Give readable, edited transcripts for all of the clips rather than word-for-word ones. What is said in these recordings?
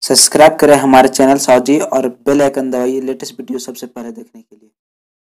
Subscribe करें हमारे channel साउजी और बेल आइकन दबाइए लेटेस्ट वीडियो सबसे पहले देखने के लिए।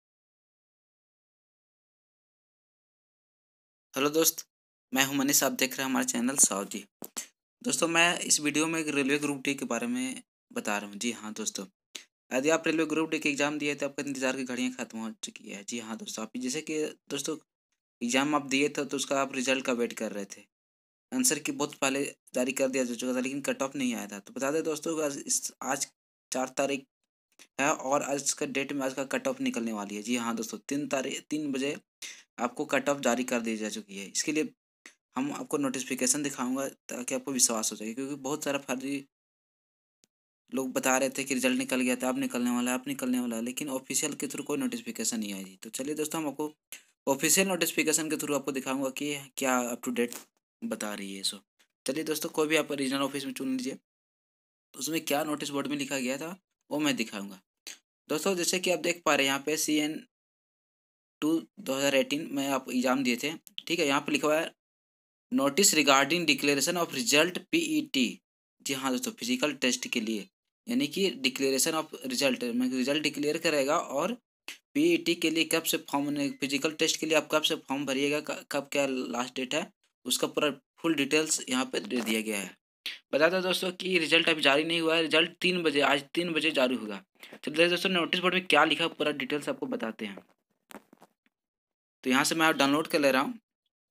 हेलो दोस्त, मैं हूं मनीष। आप देख रहे हैं हमारे चैनल साउजी। दोस्तों, मैं इस वीडियो में एक रेलवे ग्रुप डी के बारे में बता रहा हूं। जी हाँ दोस्तों, यदि आप रेलवे ग्रुप डी के एग्ज़ाम दिए तो आपका इंतजार की घड़ियां खत्म हो चुकी है। जी हाँ दोस्तों, आप जैसे कि दोस्तों एग्ज़ाम आप दिए थे तो उसका आप रिजल्ट का वेट कर रहे थे। आंसर की बहुत पहले जारी कर दिया जा चुका था, लेकिन कट ऑफ नहीं आया था। तो बता दें दोस्तों, आज 4 तारीख है और आज का डेट में आज का कट ऑफ निकलने वाली है। जी हाँ दोस्तों, 3 बजे आपको कट ऑफ जारी कर दी जा चुकी है। इसके लिए हम आपको नोटिफिकेशन दिखाऊंगा ताकि आपको विश्वास हो जाए, क्योंकि बहुत सारा फर्जी लोग बता रहे थे कि रिजल्ट निकल गया था, अब निकलने वाला है, अब निकलने वाला है, लेकिन ऑफिशियल के थ्रू कोई नोटिफिकेशन नहीं आई थी। तो चलिए दोस्तों, हम आपको ऑफिशियल नोटिफिकेशन के थ्रू आपको दिखाऊंगा कि क्या अप टू डेट बता रही है। सो चलिए दोस्तों, कोई भी आप रीजनल ऑफिस में चुन लीजिए, उसमें क्या नोटिस बोर्ड में लिखा गया था वो मैं दिखाऊंगा। दोस्तों, जैसे कि आप देख पा रहे हैं यहाँ पे CN2 2018 में आप एग्जाम दिए थे। ठीक है, यहाँ पे लिखा हुआ है notice regarding declaration of result PET। जी हाँ दोस्तों, फिजिकल टेस्ट के लिए, यानी कि डिक्लेरेशन ऑफ रिजल्ट में रिजल्ट डिक्लेयर करेगा, और PET के लिए कब से फॉर्म, फिजिकल टेस्ट के लिए आप कब से फॉर्म भरिएगा, कब क्या लास्ट डेट है, उसका पूरा फुल डिटेल्स यहाँ पे दे दिया गया है। बता दो दोस्तों कि रिजल्ट अभी जारी नहीं हुआ है। रिजल्ट 3 बजे, आज 3 बजे जारी होगा। चलिए दोस्तों, नोटिस बोर्ड में क्या लिखा है पूरा डिटेल्स आपको बताते हैं। तो यहाँ से मैं डाउनलोड कर ले रहा हूँ।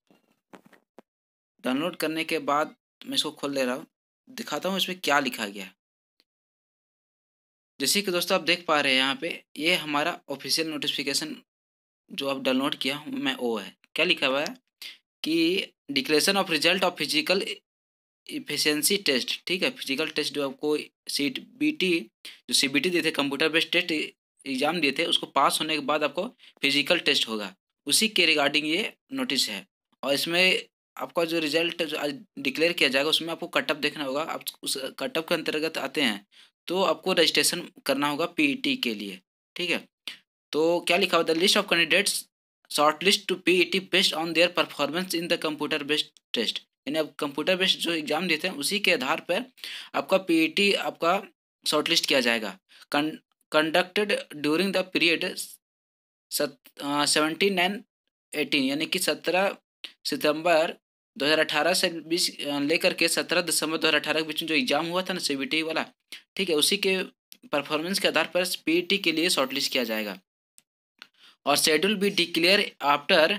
डाउनलोड करने के बाद मैं इसको खोल ले रहा हूँ, दिखाता हूँ इसमें क्या लिखा गया है। जैसे कि दोस्तों आप देख पा रहे हैं यहाँ पे, ये हमारा ऑफिशियल नोटिफिकेशन जो आप डाउनलोड किया हूँ मैं, वो है। क्या लिखा हुआ है कि declaration of result of physical efficiency test. ठीक है, फिजिकल टेस्ट जो आपको CBT, जो CBT दिए थे, कंप्यूटर बेस्ड टेस्ट एग्जाम दिए थे, उसको पास होने के बाद आपको फिजिकल टेस्ट होगा, उसी के रिगार्डिंग ये नोटिस है। और इसमें आपका जो रिजल्ट जो आज डिक्लेयर किया जाएगा उसमें आपको कटअप देखना होगा। आप उस कटअप के अंतर्गत आते हैं तो आपको रजिस्ट्रेशन करना होगा PET के लिए। ठीक है, तो क्या लिखा हुआ, the list of candidates short list to PET based on their performance in the computer based test. यानी आप कंप्यूटर बेस्ड जो एग्जाम देते हैं उसी के आधार पर आपका PET आपका शॉर्ट लिस्ट किया जाएगा। कंडक्टेड ड्यूरिंग द पीरियड 17 यानी कि 17 सितंबर 2018 से 20 लेकर के 17 दिसंबर 2018 के बीच में जो एग्जाम हुआ था ना, CBT वाला, ठीक है, उसी के परफॉर्मेंस के आधार पर PET के लिए शॉर्टलिस्ट किया जाएगा। और schedule be declare after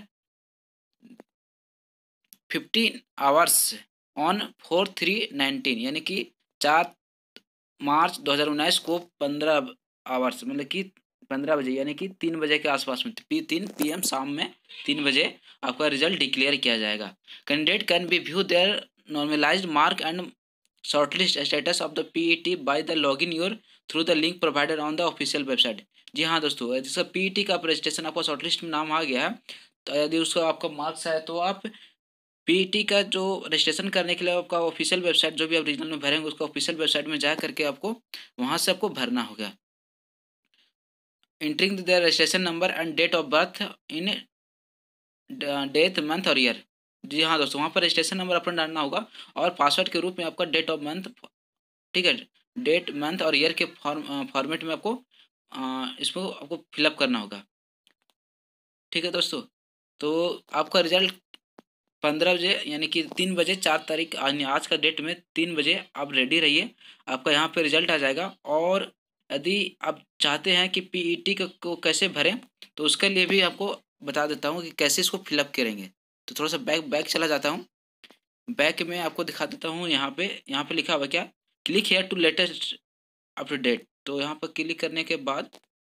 15 hours on 4/3/19, यानी कि 4 मार्च 2019 को 15 आवर्स, मतलब कि 15 बजे, यानी कि 3 बजे के आसपास में, 3 PM शाम में 3 बजे आपका रिजल्ट डिक्लेयर किया जाएगा। Candidate can be view their normalized mark and shortlist status of the PET by the login your through the link provided on the official website. जी हाँ दोस्तों, जिसका PET का रजिस्ट्रेशन आपका शॉर्टलिस्ट में नाम आ गया है, तो यदि उसका आपका मार्क्स है तो आप PET का जो रजिस्ट्रेशन करने के लिए आपका ऑफिशियल वेबसाइट, जो भी आप रीजनल में भरेंगे उसका ऑफिशियल वेबसाइट में जा करके आपको वहाँ से आपको भरना होगा। Entering the registration number and date of birth in death month और ईयर। जी हाँ दोस्तों, वहाँ पर रजिस्ट्रेशन नंबर अपना डालना होगा और पासवर्ड के रूप में आपका डेट ऑफ मंथ, ठीक है, डेट मंथ और ईयर के फॉर्मेट में आपको इसको आपको फिलअप करना होगा। ठीक है दोस्तों, तो आपका रिजल्ट 15 बजे, यानी कि 3 बजे, 4 तारीख, आज का डेट में 3 बजे आप रेडी रहिए, आपका यहाँ पे रिजल्ट आ जाएगा। और यदि आप चाहते हैं कि PET को कैसे भरें, तो उसके लिए भी आपको बता देता हूँ कि कैसे इसको फिलअप करेंगे। तो थोड़ा सा बैक चला जाता हूँ, बैक में आपको दिखा देता हूँ। यहाँ पे लिखा हुआ क्या, click here to latest up to date. तो यहाँ पर क्लिक करने के बाद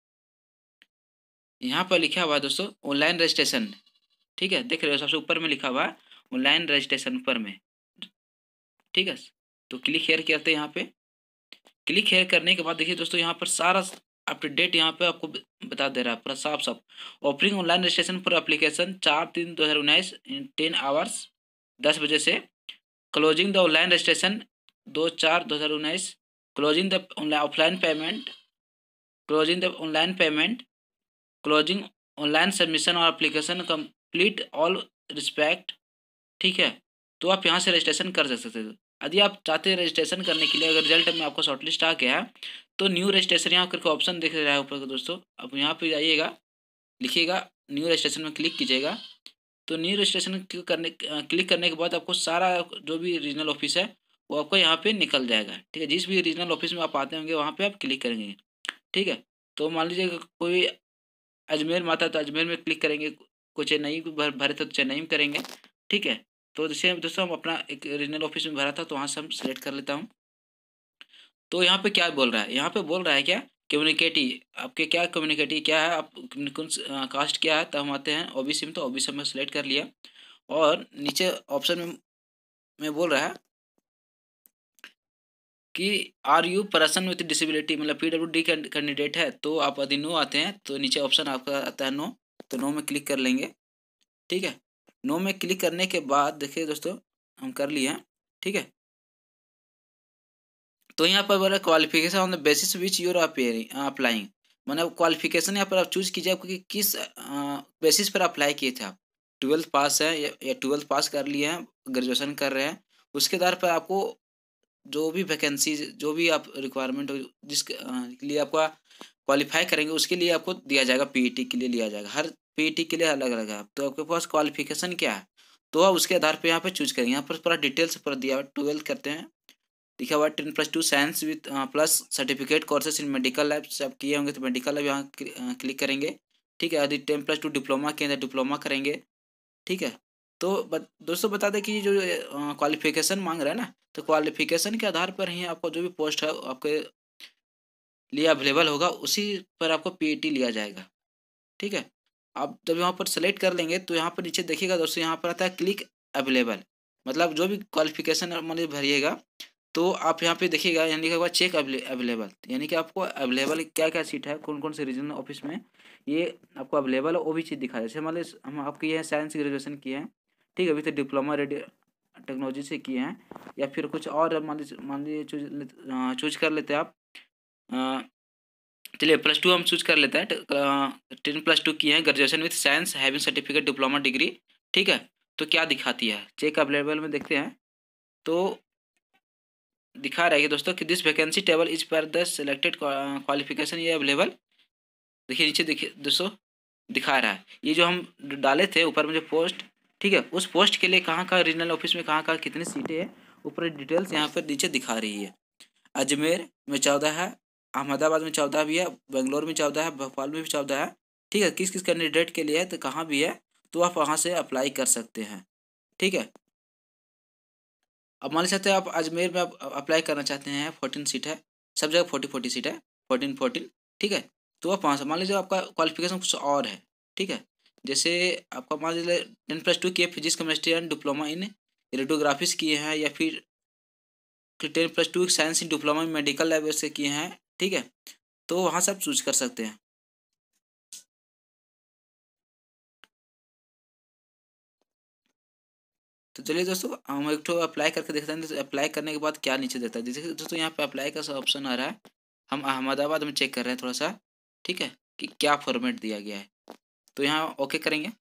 यहाँ पर लिखा हुआ है दोस्तों ऑनलाइन रजिस्ट्रेशन। ठीक है, देख रहे हो सबसे ऊपर में लिखा हुआ है ऑनलाइन रजिस्ट्रेशन ऊपर में। ठीक है, तो क्लिक हेयर करते हैं। यहाँ पे क्लिक हेयर करने के बाद देखिए दोस्तों, यहाँ पर सारा अप टू डेट यहाँ पे आपको बता दे रहा है पूरा साफ साफ। Offering online registration for application 4/3/2019 in 10 hours, 10 बजे से। Closing the online registration 2/4/2019। Closing the offline payment, closing the online payment, closing online submission और एप्लीकेशन कंप्लीट ऑल रिस्पेक्ट। ठीक है, तो आप यहाँ से रजिस्ट्रेशन कर सकते थे। यदि आप चाहते हैं रजिस्ट्रेशन करने के लिए, अगर रिजल्ट में आपको शॉर्टलिस्ट आ गया है तो न्यू रजिस्ट्रेशन यहाँ करके ऑप्शन दिख रहा है ऊपर को दोस्तों। अब यहाँ पे जाइएगा, लिखिएगा न्यू रजिस्ट्रेशन में क्लिक कीजिएगा। तो न्यू रजिस्ट्रेशन क्लिक करने के बाद आपको सारा जो भी रीजनल ऑफिस है वो आपको यहाँ पे निकल जाएगा। ठीक है, जिस भी रीजनल ऑफिस में आप आते होंगे वहाँ पे आप क्लिक करेंगे। ठीक है, तो मान लीजिए कोई अजमेर में आता है तो अजमेर में क्लिक करेंगे, कोई चेन्नई भरे तो चेन्नई में करेंगे। ठीक है, तो जैसे दोस्तों हम अपना एक रीजनल ऑफिस में भरा था तो वहाँ से हम सेलेक्ट कर लेता हूँ। तो यहाँ पे क्या बोल रहा है, यहाँ पे बोल रहा है क्या, कम्युनिकेटी, आपके क्या कम्युनिकेटी क्या है, आप कौन कास्ट क्या है, तो हम आते हैं ओबीसी में, तो ओबीसी में सेलेक्ट कर लिया। और नीचे ऑप्शन में बोल रहा है कि are you person with disability, मतलब PWD कैंडिडेट है, तो आप यदि नो आते हैं तो नीचे ऑप्शन आपका आता है नो, तो नो में क्लिक कर लेंगे। ठीक है, नो में क्लिक करने के बाद देखिए दोस्तों हम कर लिए हैं। ठीक है, तो यहाँ पर बोला qualification on the basis which you're applying, मतलब क्वालिफिकेशन यहाँ पर आप चूज कीजिए आपको कि किस बेसिस पर अप्लाई किए थे आप। 12th पास है या 12th पास कर लिए हैं, ग्रेजुएशन कर रहे हैं, उसके आधार पर आपको जो भी वैकेंसी, जो भी आप रिक्वायरमेंट हो जिसके लिए आपका क्वालिफाई करेंगे उसके लिए आपको दिया जाएगा, पीईटी के लिए लिया जाएगा। हर पीईटी के लिए अलग अलग है, तो आपके पास क्वालिफिकेशन क्या है तो आप उसके आधार पर यहाँ पे चूज करेंगे। यहाँ पर पूरा डिटेल्स पर दिया हुआ, 12th करते हैं, लिखा हुआ 10+2 science with plus certificate courses in medical lab से आप किए होंगे तो मेडिकल लैब यहाँ क्लिक करेंगे। ठीक है, यदि 10+2 डिप्लोमा किए तो डिप्लोमा करेंगे। ठीक है, तो दोस्तों बता दें कि जो क्वालिफिकेशन मांग रहा है ना, तो क्वालिफिकेशन के आधार पर ही आपको जो भी पोस्ट है आपके लिए अवेलेबल होगा, उसी पर आपको पीईटी लिया जाएगा। ठीक है, आप जब यहाँ पर सेलेक्ट कर लेंगे तो यहाँ पर नीचे देखिएगा दोस्तों, यहाँ पर आता है क्लिक अवेलेबल, मतलब जो भी क्वालिफिकेशन मतलब भरिएगा तो आप यहाँ पे देखिएगा, यानी लिखा हुआ चेक अवेलेबल, यानी कि आपको अवेलेबल क्या क्या सीट है, कौन कौन से रीजनल ऑफिस में ये आपको अवेलेबल है वो भी चीज़ दिखाया। जैसे मान लीजिए हम आपके ये साइंस ग्रेजुएशन किए हैं, ठीक है, अभी तो डिप्लोमा रेडियो टेक्नोलॉजी से किए हैं, या फिर कुछ और मान लीजिए चूज कर लेते हैं आप। चलिए +2 हम चूज कर लेते हैं, 10+2 किए हैं, graduation with science having certificate diploma degree. ठीक है, तो क्या दिखाती है चेक अवेलेबल में देखते हैं, तो दिखा रहा है कि दोस्तों कि this vacancy table is per the selected qualification ये अवेलेबल। देखिए नीचे देखिए दोस्तों दिखा रहा है, ये जो हम डाले थे ऊपर में जो पोस्ट, ठीक है, उस पोस्ट के लिए कहाँ कहाँ रीजनल ऑफिस में कहाँ कहाँ कितनी सीटें हैं, ऊपर डिटेल्स यहाँ पर नीचे दिखा रही है। अजमेर में 14 है, अहमदाबाद में 14 भी है, बेंगलोर में 14 है, भोपाल में भी 14 है। ठीक है, किस किस कैंडिडेट के लिए है तो कहाँ भी है, तो आप वहाँ से अप्लाई कर सकते हैं। ठीक है, अब मान सकते हैं आप अजमेर में आप अप्लाई करना चाहते हैं, 14 सीट है, सब जगह 40 सीट है, 14। ठीक है, तो आप वहाँ से मान लीजिए आपका क्वालिफिकेशन कुछ और है। ठीक है, जैसे आपका मान लीजिए 10+2 किए physics chemistry and diploma in radiographics किए हैं, या फिर 10+2 science in diploma in medical lab से किए हैं। ठीक है, तो वहाँ से आप चूज कर सकते हैं। तो चलिए दोस्तों हम एक तो अप्लाई करके देखते हैं, तो अप्लाई करने के बाद क्या नीचे देता है। जैसे दोस्तों यहाँ पे अप्लाई का ऑप्शन आ रहा है, हम अहमदाबाद में चेक कर रहे हैं थोड़ा सा, ठीक है, कि क्या फॉर्मेट दिया गया है, तो यहाँ ओके करेंगे।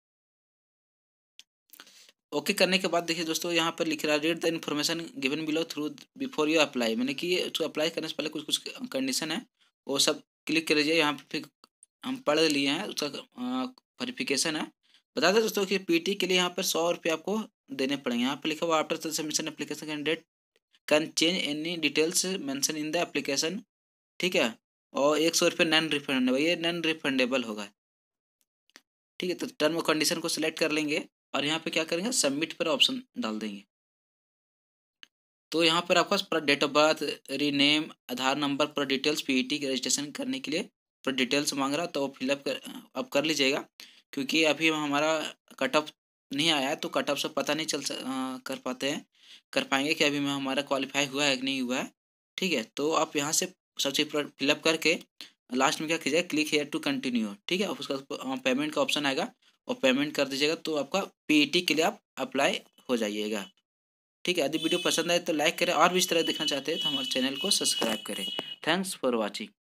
ओके करने के बाद देखिए दोस्तों यहाँ पर लिख रहा है read the information given below through before you apply, मैंने कि तो अप्लाई करने से पहले कुछ कुछ कंडीशन है वो सब क्लिक कर लीजिए। यहाँ पे फिर हम पढ़ लिए हैं, उसका वेरिफिकेशन है। बता दें दोस्तों कि पीटी के लिए यहाँ पर 100 रुपये आपको देने पड़ेंगे। यहाँ पर लिखा हुआ after the submission application candidate can change any details mention in the application. ठीक है, और 100 रुपये नॉन रिफंडेबल, ये नॉन रिफंडेबल होगा। ठीक है, तो टर्म और कंडीशन को सिलेक्ट कर लेंगे और यहाँ पे क्या करेंगे, सबमिट पर ऑप्शन डाल देंगे। तो यहाँ पर आपका पूरा date of birth, rename, Aadhaar number, पूरा डिटेल्स पीईटी के रजिस्ट्रेशन करने के लिए पूरा डिटेल्स मांग रहा, तो फिलअप अब कर लीजिएगा, क्योंकि अभी हमारा कट ऑफ नहीं आया है, तो कट ऑफ से पता नहीं कर पाएंगे कि अभी में हमारा क्वालिफाई हुआ है कि नहीं हुआ है। ठीक है, तो आप यहाँ से सब चीज़ फिलअप करके लास्ट में क्या कीजिएगा, क्लिक हेयर टू कंटिन्यू। ठीक है, उसका पेमेंट का ऑप्शन आएगा और पेमेंट कर दीजिएगा, तो आपका पीईटी के लिए आप अप्लाई हो जाइएगा। ठीक है, यदि वीडियो पसंद आए तो लाइक करें, और भी इस तरह देखना चाहते हैं तो हमारे चैनल को सब्सक्राइब करें। Thanks for watching.